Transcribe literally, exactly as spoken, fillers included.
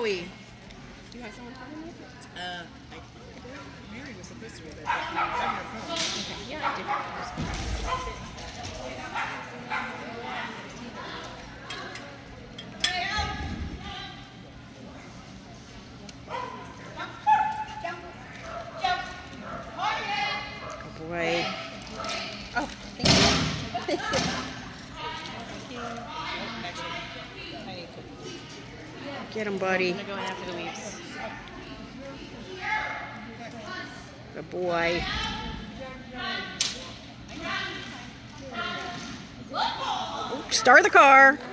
we? Do you have someone coming with it? Uh, I Mary was supposed to be there, but you have her phone. Okay. Yeah, I do. Good boy. Oh, thank you. Get him, buddy. I'm gonna go in after the weaves. Good boy. Ooh, start the car.